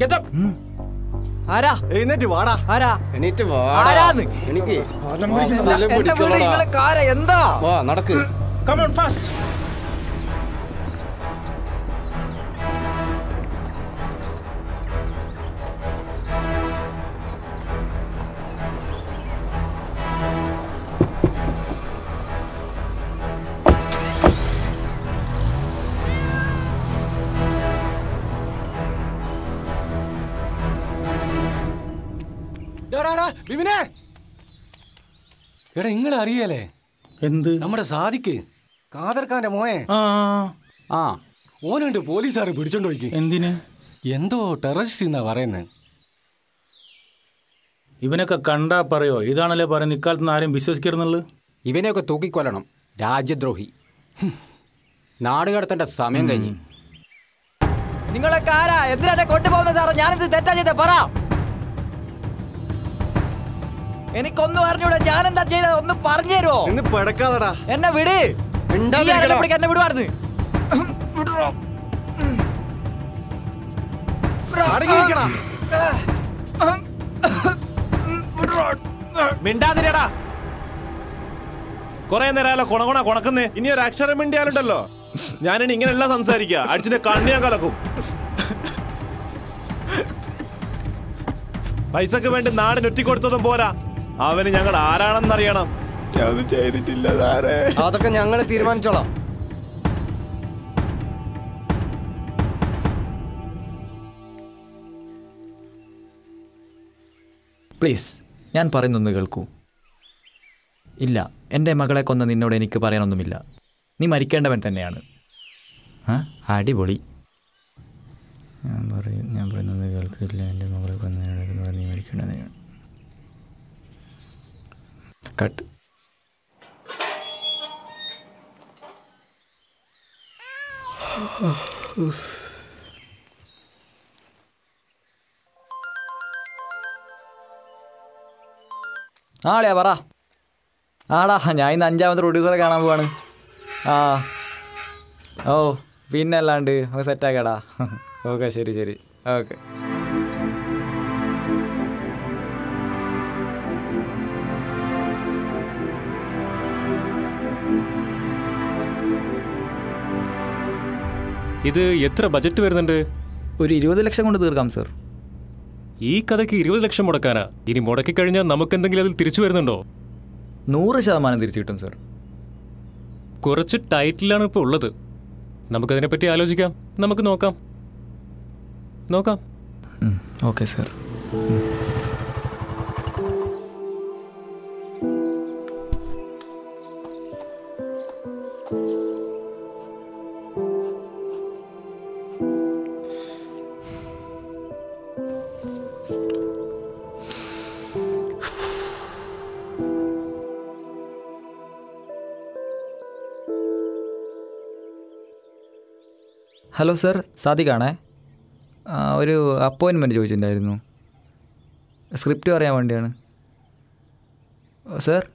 Get up. ആരാ? എഴുന്നേറ്റ് വാടാ. ആരാ? എണീറ്റ് വാടാ. ആരാന്ന്? എനിക്ക് എന്റെ വീട് നിങ്ങളെ കാര എന്താ? വാ നടക്ക്. Come on fast. ബിബിനെ എടാ നിങ്ങൾ അറിയല്ലേ എന്ത്? നമ്മുടെ സാദിക്ക് കാദർഖാന്റെ മോയെ ആ ഓനുണ്ട് പോലീസുകാരെ പിടിച്ചോണ്ട് പോയിക്ക്. എന്തിന്? എന്തോ ടെററിസ്റ്റ് എന്നാ പറയുന്നത്. ഇവനൊക്കെ കണ്ടാ പറയോ ഇതാണല്ലേ പറയുന്നത്, ഇക്കാലത്ത് ആരും വിശ്വസിക്കരുന്നുള്ളു. ഇവനെയൊക്കെ തൂക്കിക്കൊല്ലണം, രാജ്യദ്രോഹി. നാട് കടത്തേണ്ട സമയം കഴിഞ്ഞു. നിങ്ങളൊക്കെ ആരാ? എന്തിനാ കൊണ്ടുപോകുന്നത് സാറേ? ഞാനെന്ത് തെറ്റാ ചെയ്ത പറ. എനിക്കൊന്നും അറിഞ്ഞൂടെ, ഞാൻ എന്താ ചെയ്തത് ഒന്ന് പറഞ്ഞു തരുമോ? എന്നെ വിട്. എന്നെ വിടുവാർന്ന്. മിണ്ടാതിരടാ. കൊറേ നേരമല്ല കൊണക്കുന്നേ. ഇനി ഒരു അക്ഷരം മിണ്ടിയാലുണ്ടല്ലോ ഞാനിനി ഇങ്ങനെയല്ല സംസാരിക്കുക. അടിച്ചിന്റെ കണ്ണു ഞാൻ കലക്കും. പൈസക്ക് വേണ്ടി നാടിന് ഒറ്റിക്കൊടുത്തതും പോരാ, അവന് ഞങ്ങൾ ആരാണെന്നറിയണം. അത് ചെയ്തിട്ടില്ല സാറേ. അതൊക്കെ ഞങ്ങൾ തീരുമാനിച്ചോളാം. പ്ലീസ്, ഞാൻ പറയുന്നൊന്ന് കേൾക്കൂ. ഇല്ല, എൻ്റെ മകളെ കൊന്ന നിന്നോട് എനിക്ക് പറയാനൊന്നുമില്ല. നീ മരിക്കേണ്ടവൻ തന്നെയാണ്. അടിപൊളി. ഞാൻ പറയുന്നത് കേൾക്കില്ല. എൻ്റെ മകളെ കൊന്ന നീ മരിക്കേണ്ടതാണ്. കട്ട്. ആളെയാ പറ. ആടാ, ഞാൻ ഇന്ന് 5ാമത്തെ പ്രൊഡ്യൂസറെ കാണാൻ പോവാണ്. ഓ പിന്നെ അല്ലാണ്ട് നമുക്ക് സെറ്റാക്കാടാ. ഓക്കെ ശരി ശരി ഓക്കെ. ഇത് എത്ര ബജറ്റ് വരുന്നുണ്ട്? ഒരു 20 ലക്ഷം കൊണ്ട് തീർക്കാം സർ. ഈ കഥയ്ക്ക് 20 ലക്ഷം മുടക്കാനാ? ഇനി മുടക്കി കഴിഞ്ഞാൽ നമുക്കെന്തെങ്കിലും അതിൽ തിരിച്ചു വരുന്നുണ്ടോ? 100% തിരിച്ചു കിട്ടും സർ. കുറച്ച് ടൈറ്റിലാണ് ഇപ്പോൾ ഉള്ളത്. നമുക്കതിനെപ്പറ്റി ആലോചിക്കാം. നമുക്ക് നോക്കാം. Okay sir. ഹലോ സർ, സാദിഖാണേ. ഒരു അപ്പോയിൻമെൻറ്റ് ചോദിച്ചിട്ടുണ്ടായിരുന്നു. സ്ക്രിപ്റ്റ് പറയാൻ വേണ്ടിയാണ് സർ.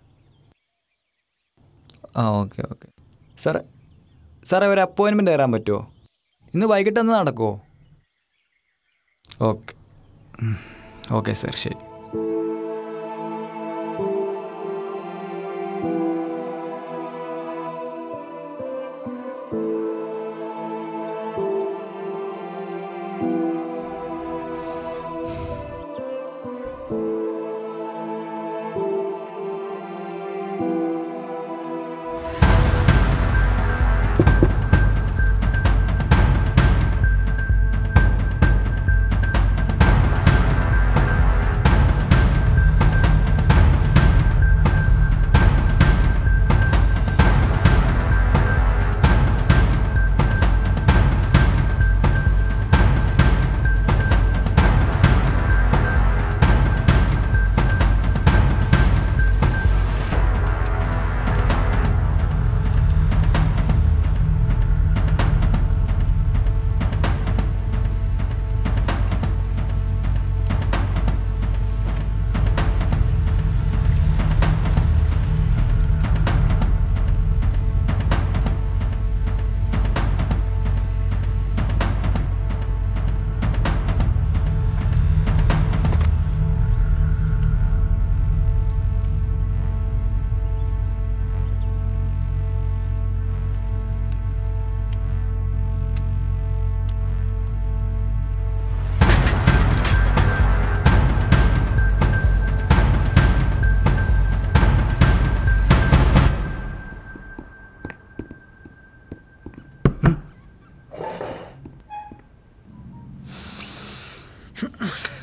ഓക്കെ സാറേ ഒരു അപ്പോയിൻമെൻറ്റ് തരാൻ പറ്റുമോ? ഇന്ന് വൈകിട്ടൊന്ന് നടക്കുമോ? ഓക്കെ സർ, ശരി.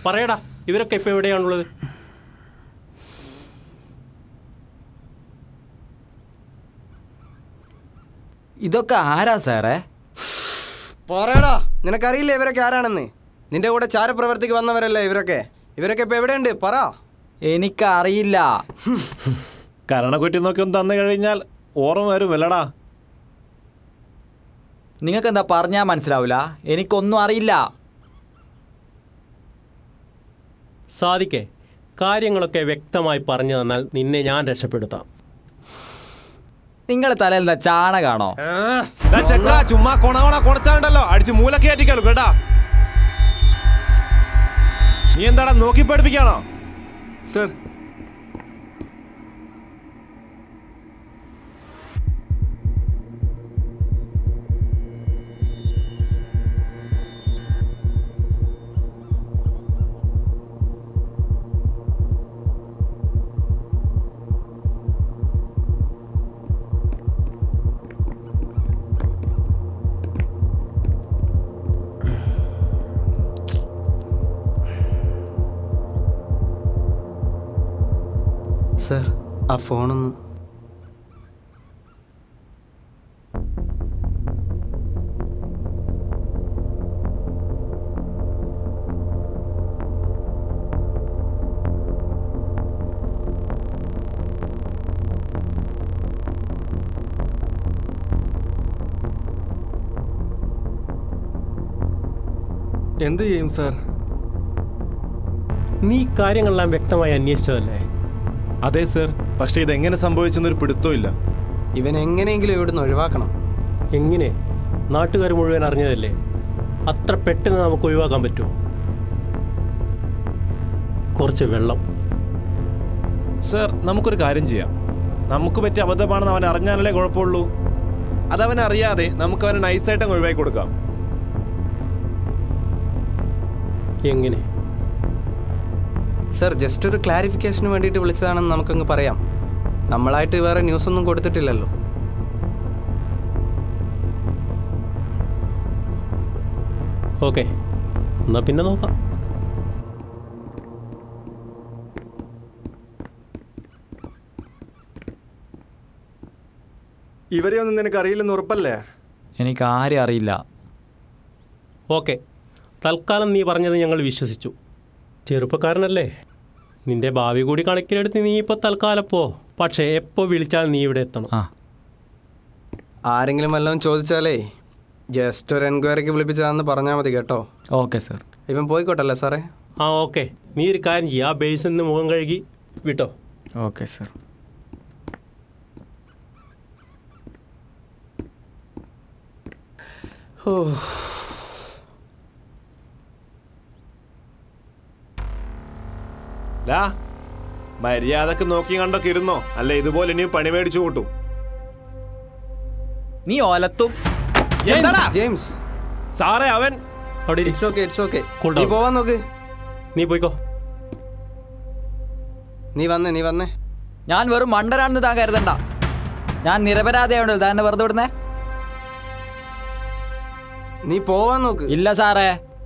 പറയടാ, ഇവരൊക്കെ ഇപ്പൊ എവിടെയാണുള്ളത്? ഇതൊക്കെ ആരാ സാറേ? പറയടാ, നിനക്കറിയില്ലേ ഇവരൊക്കെ ആരാണെന്ന്? നിന്റെ കൂടെ ചാരപ്രവർത്തിക്ക് വന്നവരല്ലേ ഇവരൊക്കെ? ഇവരൊക്കെ ഇപ്പൊ എവിടെയുണ്ട്? പറ. എനിക്കറിയില്ല. കരണക്കുറ്റി നോക്കി ഒന്ന് തന്നു കഴിഞ്ഞാൽ ഓർമ്മ വരും അല്ലടാ. നിങ്ങൾക്ക് എന്താ പറഞ്ഞാൽ മനസ്സിലാവില്ല? എനിക്കൊന്നും അറിയില്ല. സാധിക്കേ, കാര്യങ്ങളൊക്കെ വ്യക്തമായി പറഞ്ഞു തന്നാൽ നിന്നെ ഞാൻ രക്ഷപ്പെടുത്താം. നിങ്ങളെ തലയിൽ എന്താ ചാണകാണോ? ചുമ്മാ കൊണച്ചാണ്ടല്ലോ, അടിച്ച് മൂലക്കേറ്റിക്കാലോ കേട്ടാ. നീ എന്താടാ നോക്കി പഠിപ്പിക്കാണോ? സർ, സർ, ആ ഫോണൊന്ന്. എന്ത് ചെയ്യും സാർ? നീ കാര്യങ്ങളെല്ലാം വ്യക്തമായി അന്വേഷിച്ചതല്ലേ? അതെ സർ, പക്ഷേ ഇതെങ്ങനെ സംഭവിച്ചെന്നൊരു പിടുത്തവും ഇല്ല. ഇവൻ എങ്ങനെയെങ്കിലും ഇവിടുന്ന് ഒഴിവാക്കണം. എങ്ങനെ? നാട്ടുകാർ മുഴുവൻ അറിഞ്ഞതല്ലേ? അത്ര പെട്ടെന്ന് നമുക്ക് ഒഴിവാക്കാൻ പറ്റുമോ? കുറച്ച് വെള്ളം. സർ, നമുക്കൊരു കാര്യം ചെയ്യാം. നമുക്ക് പറ്റിയ അബദ്ധമാണെന്ന് അവൻ അറിഞ്ഞാലല്ലേ കുഴപ്പമുള്ളൂ. അതവൻ അറിയാതെ നമുക്ക് അവനെ നൈസായിട്ട് ഒഴിവാക്കി കൊടുക്കാം. എങ്ങനെ? സർ, ജസ്റ്റ് ഒരു ക്ലാരിഫിക്കേഷന് വേണ്ടിയിട്ട് വിളിച്ചതാണെന്ന് നമുക്കങ്ങ് പറയാം. നമ്മളായിട്ട് വേറെ ന്യൂസൊന്നും കൊടുത്തിട്ടില്ലല്ലോ. ഓക്കെ, എന്നാൽ പിന്നെ നോക്കാം. ഇവരെയൊന്നും നിനക്ക് അറിയില്ലെന്ന് ഉറപ്പല്ലേ? എനിക്ക് ആരും അറിയില്ല. ഓക്കെ, തൽക്കാലം നീ പറഞ്ഞത് ഞങ്ങൾ വിശ്വസിച്ചു. ചെറുപ്പക്കാരനല്ലേ, നിന്റെ ഭാവി കൂടി കണക്കിലെടുത്ത് നീ ഇപ്പോൾ തൽക്കാലം പോ. പക്ഷേ എപ്പോൾ വിളിച്ചാൽ നീ ഇവിടെ എത്തണം. ആരെങ്കിലും വല്ലതും ചോദിച്ചാലേ ജസ്റ്റ് ഒരു എൻക്വയറിക്ക് വിളിപ്പിച്ചതാണെന്ന് പറഞ്ഞാൽ മതി കേട്ടോ. Okay sir. ഇവൻ പോയിക്കോട്ടല്ലേ സാറേ? ഓക്കെ, നീ ഒരു കാര്യം ചെയ്യുക, ആ ബേസിൽ നിന്ന് മുഖം കഴുകി വിട്ടോ. Okay sir. ഓ, മര്യാദക്ക് നോക്കി കണ്ടൊക്കെ ഇരുന്നോ, അല്ല ഇതുപോലെ ഇനിയും പണി മേടിച്ചു കൂട്ടും. നീ ഓലത്തും. ജെയിംസ് സാറേ, അവൻ ഇറ്റ്സ് ഓക്കെ. നീ പോവാൻ നോക്ക്. നീ പോയിക്കോ. നീ വന്നേ. ഞാൻ വെറും മണ്ടനാണെന്ന് താൻ കരുതണ്ട. ഞാൻ നിരപരാധിയാണല്ലോ താൻ വെറുതെ വിടുന്നേ. നീ പോവാൻ നോക്ക്. ഇല്ല സാറേ,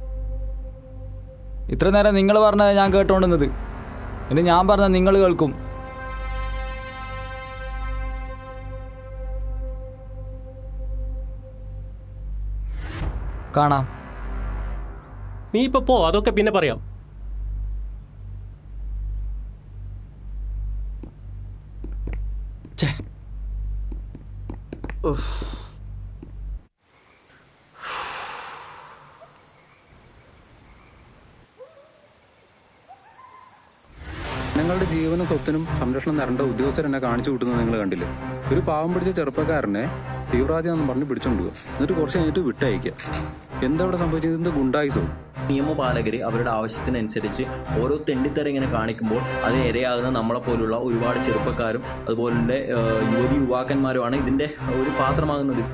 ഇത്ര നേരം നിങ്ങൾ പറഞ്ഞത് ഞാൻ കേട്ടോണ്ടുന്നത്. ഇനി ഞാൻ പറഞ്ഞ നിങ്ങൾ കേൾക്കും. കാണാം. നീ ഇപ്പോൾ പോ, അതൊക്കെ പിന്നെ പറയാം. ജനങ്ങളുടെ ജീവനും സ്വത്തിനും സംരക്ഷണം തരേണ്ട ഉദ്യോഗസ്ഥർ എന്നെ കാണിച്ചു കൂട്ടുന്നത് നിങ്ങൾ കണ്ടില്ലേ? ഒരു പാവം പിടിച്ച ചെറുപ്പക്കാരനെ തീവ്രവാദിയാണെന്ന് പറഞ്ഞ് പിടിച്ചോണ്ടുക, എന്നിട്ട് കുറച്ച് കഴിഞ്ഞിട്ട് വിട്ടയക്കുക. എന്താ ഇവിടെ സംഭവിച്ചത്? എന്ത് ഗുണ്ടായിസോ? നിയമപാലകർ അവരുടെ ആവശ്യത്തിനനുസരിച്ച് ഓരോ തെണ്ടിത്തരം ഇങ്ങനെ കാണിക്കുമ്പോൾ അത് ഇരയാകുന്ന നമ്മളെപ്പോലുള്ള ഒരുപാട് ചെറുപ്പക്കാരും അതുപോലെ യുവാക്കന്മാരുമാണ് ഇതിൻ്റെ ഒരു പാത്രമാകുന്നത്.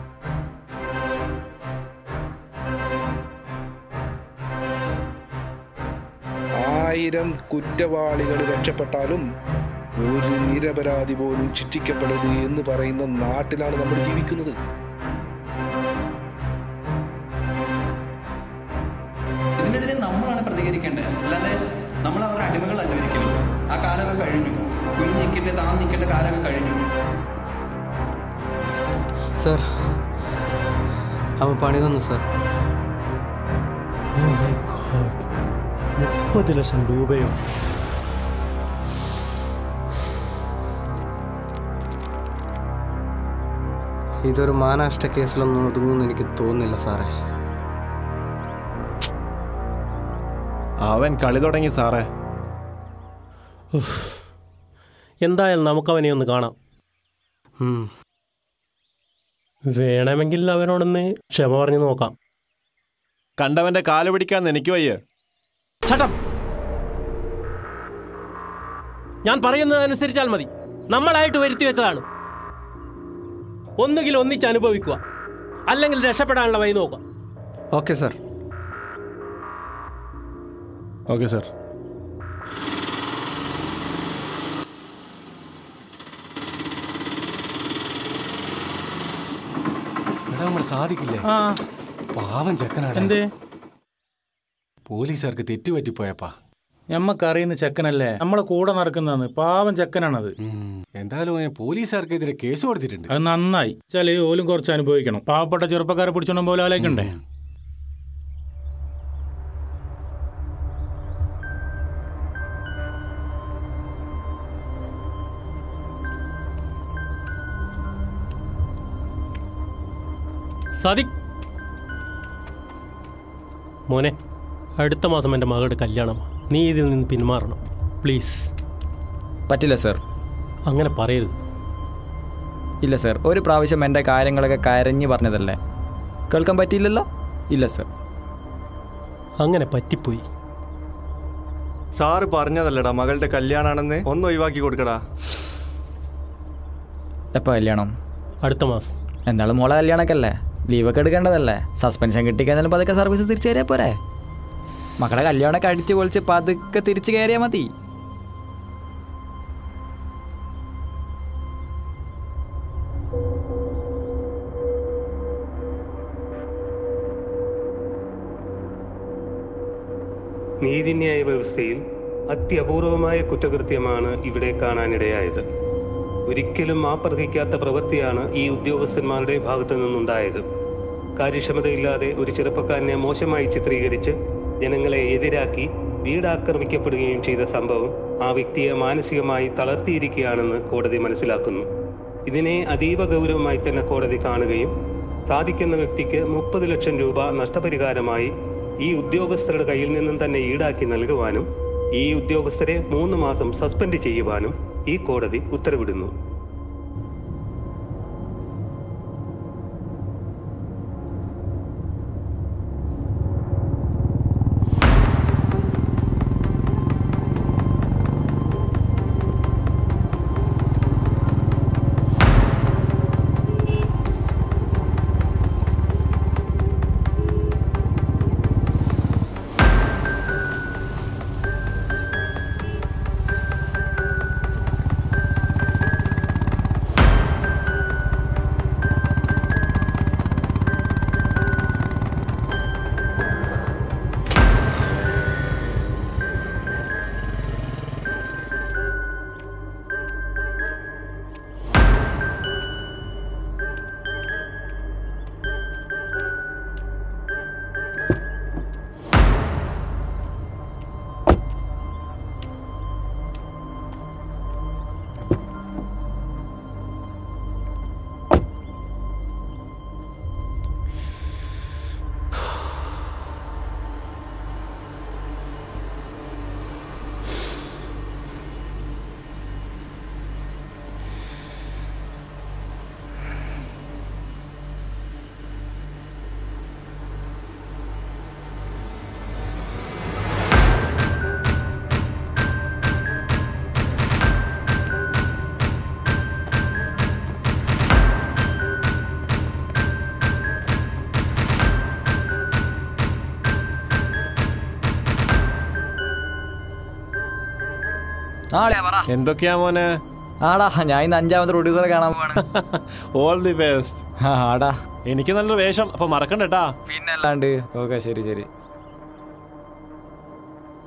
ആയിരം കുറ്റവാളികൾ രക്ഷപ്പെട്ടാലും ഒരു നിരപരാധി പോലും ശിക്ഷിക്കപ്പെടരുത് എന്ന് പറയുന്ന നാട്ടിലാണ് നമ്മൾ ജീവിക്കുന്നത്. ഇതിനെതിരെ നമ്മളാണ് പ്രതികരിക്കുന്നത്. ജീവിക്കേണ്ടത്, അല്ലാതെ നമ്മൾ അവരുടെ അടിമകളല്ല ഒരിക്കലും. ആ കാലമൊക്കെ കഴിഞ്ഞു. കുഞ്ഞിക്കേണ്ട താൻ നിൽക്കേണ്ട കാലമൊക്കെ കഴിഞ്ഞു. സർ, അവൻ പണി തന്നു സർ. 30 ലക്ഷം രൂപയോ? ഇതൊരു മാനനഷ്ട കേസിലൊന്നും ഒതുങ്ങുമെന്ന് എനിക്ക് തോന്നുന്നില്ല സാറേ. അവൻ കളി തുടങ്ങി സാറേ. എന്തായാലും നമുക്കവനെ ഒന്ന് കാണാം. വേണമെങ്കിൽ അവനോടൊന്ന് ക്ഷമ പറഞ്ഞു നോക്കാം. കണ്ടവന്റെ കാല് പിടിക്കാന്ന് എനിക്ക് വയ്യ. ചട്ടം, ഞാൻ പറയുന്നതനുസരിച്ചാൽ മതി. നമ്മളായിട്ട് വരുത്തി വെച്ചതാണ്. ഒന്നുകിൽ ഒന്നിച്ച് അനുഭവിക്കുക, അല്ലെങ്കിൽ രക്ഷപ്പെടാനുള്ള വഴി നോക്കുക. Okay sir. Okay sir. നമ്മൾ സാധിക്കില്ലേ? പാവം ചെക്കനാണ്. എന്തേ? പോലീസുകാർക്ക് തെറ്റുപറ്റിപ്പോയപ്പാ. ഞമ്മക്കറിയുന്ന ചെക്കനല്ലേ, നമ്മളെ കൂടെ നടക്കുന്നതാണ്. പാവം ചെക്കനാണത്. എന്തായാലും പോലീസുകാർക്കെതിരെ കേസ് കൊടുത്തിട്ടുണ്ട്. അത് നന്നായി. വെച്ചാല് ഓലും കുറച്ച് അനുഭവിക്കണം. പാവപ്പെട്ട ചെറുപ്പക്കാരെ പിടിച്ചോണ്ടും പോലെ ആലോചിക്കണ്ടേ? സാദിഖ് മോനെ, അടുത്ത മാസം എൻ്റെ മകളുടെ കല്യാണമാണ്. നീ ഇതിൽ നിന്ന് പിന്മാറണം പ്ലീസ്. പറ്റില്ല സർ. അങ്ങനെ പറയരുത്. ഇല്ല സർ, ഒരു പ്രാവശ്യം എൻ്റെ കാര്യങ്ങളൊക്കെ കരഞ്ഞ് പറഞ്ഞതല്ലേ, കേൾക്കാൻ പറ്റിയില്ലല്ലോ. ഇല്ല സർ, അങ്ങനെ പറ്റിപ്പോയി. സാറ് പറഞ്ഞതല്ലടാ മകളുടെ കല്യാണാണെന്ന്. ഒന്ന് ഒഴിവാക്കി കൊടുക്കടാ. എപ്പോൾ കല്യാണം? അടുത്ത മാസം. എന്നാലും മോളെ കല്യാണമൊക്കെ അല്ലേ, ലീവൊക്കെ എടുക്കേണ്ടതല്ലേ. സസ്പെൻഷൻ കിട്ടിക്കഴിഞ്ഞാലും പതുക്കെ സർവീസ് തിരിച്ചു കയറിയാൽ പോരെ. മക്കളെ കല്യാണമൊക്കെ അടിച്ച് പൊളിച്ച് പതുക്കെ തിരിച്ചു കയറിയാൽ മതി. നീതിന്യായ വ്യവസ്ഥയിൽ അത്യപൂർവമായ കുറ്റകൃത്യമാണ് ഇവിടെ കാണാനിടയായത്. ഒരിക്കലും മാപ്പർഹിക്കാത്ത പ്രവൃത്തിയാണ് ഈ ഉദ്യോഗസ്ഥന്മാരുടെ ഭാഗത്തു നിന്നുണ്ടായത്. കാര്യക്ഷമതയില്ലാതെ ഒരു ചെറുപ്പക്കാരനെ മോശമായി ചിത്രീകരിച്ച് ജനങ്ങളെ എതിരാക്കി വീടാക്രമിക്കപ്പെടുകയും ചെയ്ത സംഭവം ആ വ്യക്തിയെ മാനസികമായി തളർത്തിയിരിക്കുകയാണെന്ന് കോടതി മനസ്സിലാക്കുന്നു. ഇതിനെ അതീവ ഗൗരവമായി തന്നെ കോടതി കാണുകയും സാധിക്കുന്ന വ്യക്തിക്ക് 30 ലക്ഷം രൂപ നഷ്ടപരിഹാരമായി ഈ ഉദ്യോഗസ്ഥരുടെ കയ്യിൽ നിന്നും തന്നെ ഈടാക്കി നൽകുവാനും ഈ ഉദ്യോഗസ്ഥരെ 3 മാസം സസ്പെൻഡ് ചെയ്യുവാനും ഈ കോടതി ഉത്തരവിടുന്നു. എന്തൊക്കെയാ മോനെ? ആടാ, ഞാൻ ഇന്ന് 5ാമത്തെ പ്രൊഡ്യൂസറെ കാണാൻ പോവാണ്. All the best. ആടാ, എനിക്ക് നല്ലൊരു വേഷം, അപ്പൊ മറക്കണ്ടേട്ടാ. പിന്നല്ലാണ്ട്. ഓക്കെ, ശരി ശരി.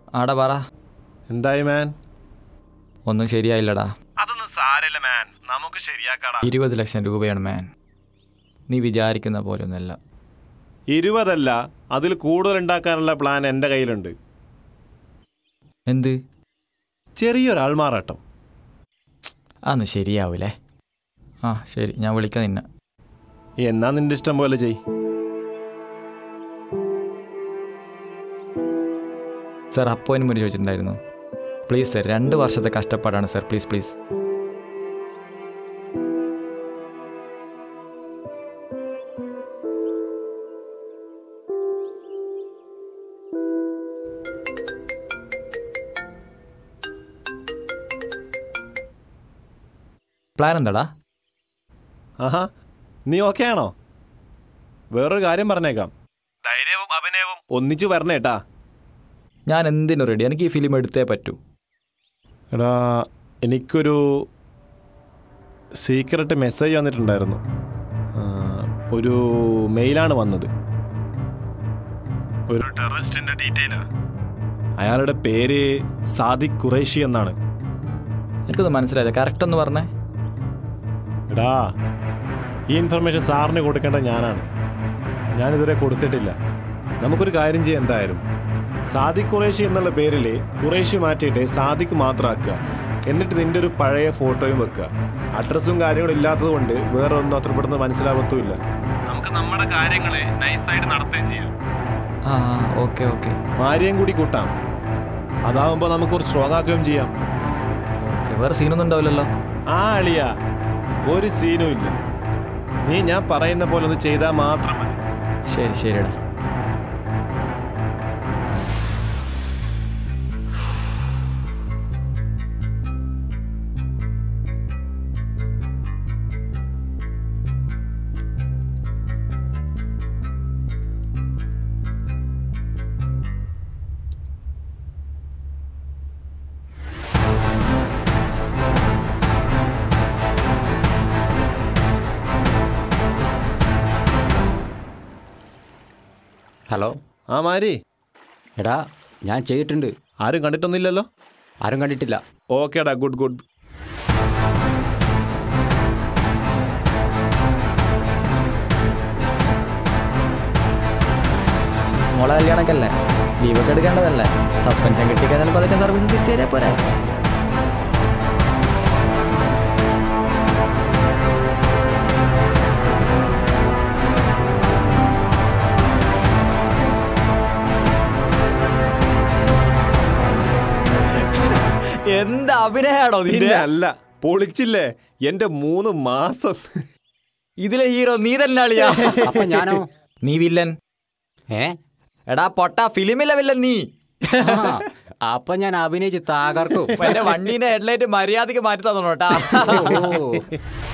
ആടാ പറ. എന്തായി മാൻ? ഒന്നും ശരിയായില്ലടാ. അതൊന്നും സാരമില്ല മാൻ, നമുക്ക് ശരിയാക്കാടാ. 20 ലക്ഷം രൂപയാണ് മാൻ. നീ വിചാരിക്കുന്ന പോലൊന്നല്ല. 20 അല്ല, അതിൽ കൂടുതൽ ഉണ്ടാക്കാനുള്ള പ്ലാൻ എൻ്റെ കയ്യിലുണ്ട്. എന്ത്? ചെറിയൊരാൾ മാറാട്ടം. അന്ന് ശരിയാവൂലേ? ആ ശരി, ഞാൻ വിളിക്കാം നിന്നെ. എന്നാ നിന്റെ ഇഷ്ടം പോലെ ചെയ്. സർ അപ്പോയിൻമെൻറ്റ് ചോദിച്ചിട്ടുണ്ടായിരുന്നു. പ്ലീസ് സർ, 2 വർഷത്തെ കഷ്ടപ്പാടാണ് സർ, പ്ലീസ് പ്ലീസ്. പ്ലാൻ എന്താടാ? ആഹാ, നീ ഓക്കെ ആണോ? വേറൊരു കാര്യം പറഞ്ഞേക്കാം, ധൈര്യവും അഭിനയവും ഒന്നിച്ചു വരണേട്ടാ. ഞാൻ എന്തിനും റെഡി, എനിക്ക് ഈ ഫിലിം എടുത്തേ പറ്റൂ. എടാ, എനിക്കൊരു സീക്രട്ട് മെസ്സേജ് വന്നിട്ടുണ്ടായിരുന്നു. ഒരു മെയിലാണ് വന്നത്. ഒരു ടെററിസ്റ്റിന്റെ ഡീറ്റെയിലാ. അയാളുടെ പേര് സാദിഖ് ഖുറൈഷി എന്നാണ്. എനിക്കൊന്നും മനസ്സിലായില്ല, കറക്റ്റ് ഒന്ന് പറഞ്ഞേ. എടാ, ഈ ഇൻഫർമേഷൻ സാറിന് കൊടുക്കേണ്ടത് ഞാനാണ്. ഞാനിതുവരെ കൊടുത്തിട്ടില്ല. നമുക്കൊരു കാര്യം ചെയ്യാം. എന്തായാലും സാദിഖ് ഖുറൈഷി എന്നുള്ള പേരിൽ ഖുറൈഷി മാറ്റിയിട്ട് സാദിഖ് മാത്രമാക്കുക. എന്നിട്ട് നിന്റെ ഒരു പഴയ ഫോട്ടോയും വെക്കുക. അഡ്രസ്സും കാര്യങ്ങളും ഇല്ലാത്തത് കൊണ്ട് വേറെ ഒന്നും അത്ര പെട്ടെന്ന് മനസ്സിലാവത്തുമില്ല. നമുക്ക് നമ്മുടെ കാര്യങ്ങൾ നൈസായിട്ട് നടത്തുകയും ചെയ്യാം. ആ ഓക്കെ ഓക്കെ. മാരിയും കൂടി കൂട്ടാം. അതാവുമ്പോൾ നമുക്ക് കുറച്ച് സ്ട്രോങ് ആക്കുകയും ചെയ്യാം. ഓക്കെ, വേറെ സീനൊന്നും ഉണ്ടാവില്ലല്ലോ? ആ അളിയ, ഒരു സീനും ഇല്ല. നീ ഞാൻ പറയുന്ന പോലെ ഒന്ന് ചെയ്താൽ മാത്രം മതി. ശരി ശരിടാ. ഹലോ. ആ മാരി. എടാ, ഞാൻ ചെയ്തിട്ടുണ്ട്. ആരും കണ്ടിട്ടൊന്നുമില്ലല്ലോ? ആരും കണ്ടിട്ടില്ല. ഓക്കേടാ, ഗുഡ് ഗുഡ്. മോളെ കല്യാണമൊക്കെ അല്ലേ, ലീവൊക്കെ എടുക്കേണ്ടതല്ലേ? സസ്പെൻഷൻ കിട്ടിക്കഴിഞ്ഞാൽ പതുക്കെ സർവീസ് തിരിച്ചു തരാ പോരെ? എന്താ അഭിനയാണോ നിന്റെ? അല്ല, പൊളിച്ചില്ലേ എന്റെ 3 മാസം. ഇതിലെ ഹീറോ നീ തന്നെ അളിയാ. അപ്പൊ ഞാനോ? നീ വില്ലൻ. എടാ പൊട്ട, ഫിലിമിലെ വില്ലൻ നീ. അപ്പൊ ഞാൻ അഭിനയിച്ച് തകർക്കും. എന്റെ വണ്ടീന്റെ ഹെഡ്ലൈറ്റ് മര്യാദക്ക് മാറ്റി തന്നോട്ടാ.